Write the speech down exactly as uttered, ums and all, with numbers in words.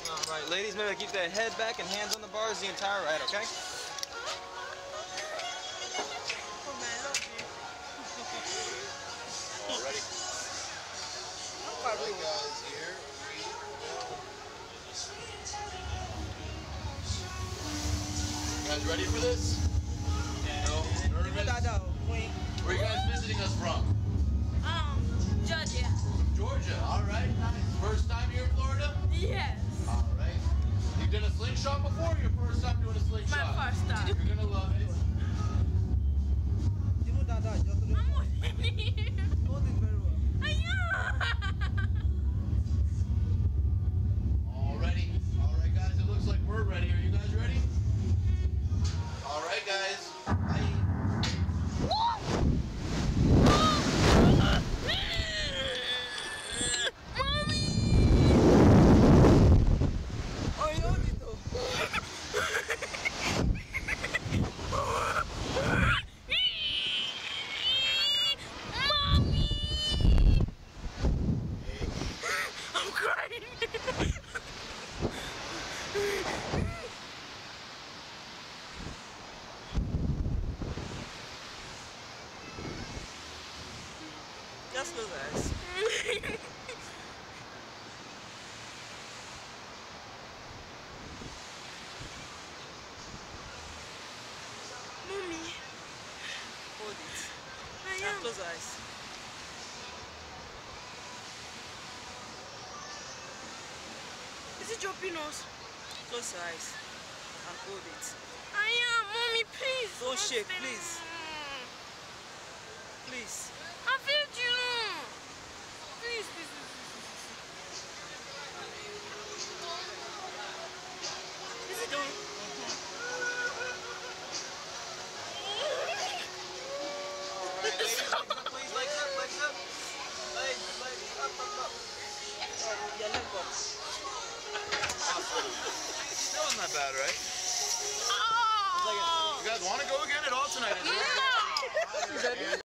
Alright, ladies, remember to keep that head back and hands on the bars the entire ride, okay? All ready? Alright guys, here we go. You guys ready for this? No? Nervous? Where are you guys visiting us from? Um, Georgia. Georgia, alright, nice. First time here in Florida? Yes. Alright. You've done a slingshot before or your first time doing a slingshot? My first time. You're gonna love it. I'm waiting here. Alrighty. Alright guys, it looks like we're ready. Are you guys ready? Alright guys. Bye. Just close your eyes. Mommy, Hold it. I Now am. close your eyes. Is it dropping us? Close your eyes and hold it. I am. Mommy, please. Don't shake, stay- please. Please. I failed you. Please, please, please. Is it done? Alright, ladies, legs up, please, legs up, legs up. Legs, legs, up, up, up. Your leg up. That wasn't that bad, right? Oh! You guys want to go again at all tonight? Is it? No! And